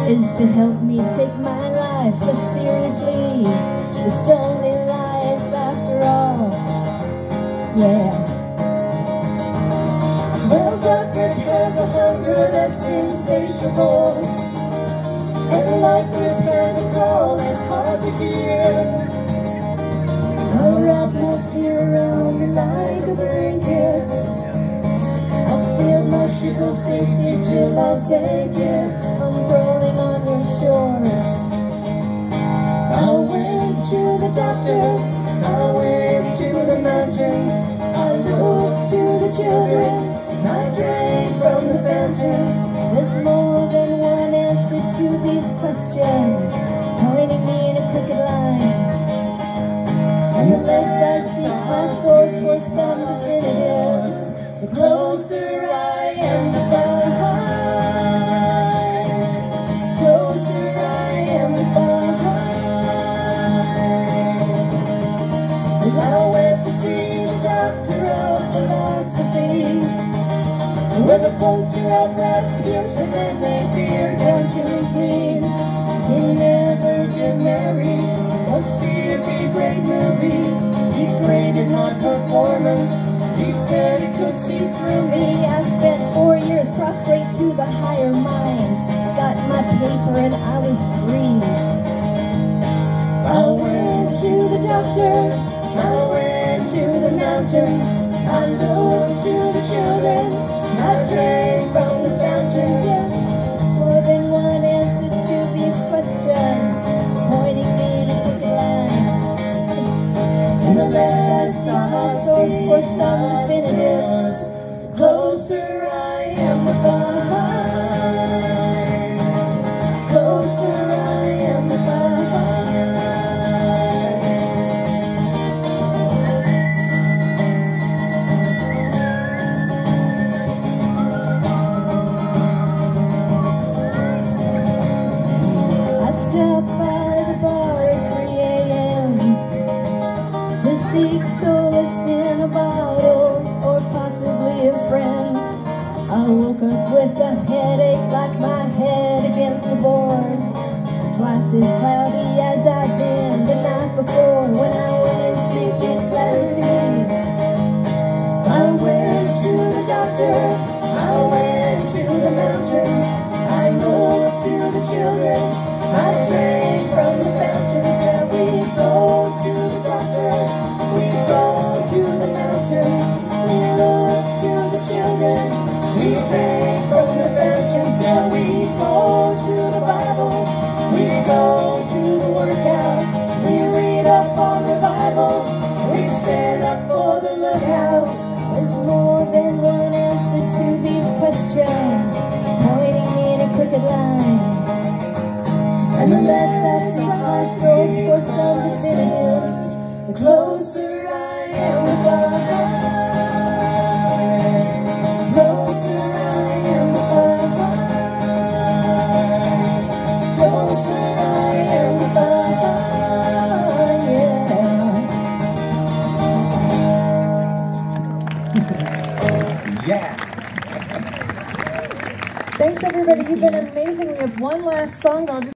is to help me take my life less seriously. It's only life after all. Yeah. Well, darkness has a hunger that's insatiable, and lightness has a call that's hard to hear. I'll wrap my fear around me like a blanket. I've sealed my ship of safety till I take it. I'm rolling on your shores. I went to the doctor, I went to the mountains, I looked to the children, I drank from the fountains. There's more than one answer to these questions, pointing me in a crooked line. And the less I seek my source for some definitives, the closer I am to find. Closer I am to find. And I went to see the doctor of philosophy, with a poster of Rasputin that made beer down to his knees. He never did marry, or see a great movie. He graded my performance, he said he could see through me. I spent 4 years prostrate to the higher mind, got my paper and I was free. I went to the doctor, I went to the mountains, I looked to the children, I drank from the fountains. Yes, more than one answer to these questions, pointing me in a crooked line. And the less I saw my source for some definitives, the closer I am to find. Closer I am to find. Stop by the bar at 3 a.m. to seek solace in a bottle or possibly a friend. I woke up with a headache like my head against a board, twice as cloudy as I'd been the night before when I went in seeking clarity. I went to the doctor, I went to the mountains, I looked to the children, I drank from the fountains. Yeah, we go to the doctors, we go to the mountains, we look to the children, we drink from the fountains. Yeah, we go to the Bible, we go to the workout, we read up on the Bible, we stand up for the lookout. There's more than one answer to these questions, pointing me in a crooked line. And the less I seek my source for some definitives, the closer I am to find. Closer I am to find. Closer I am to find. Yeah. Yeah. Thanks everybody, you've been amazing. We have one last song. I'll just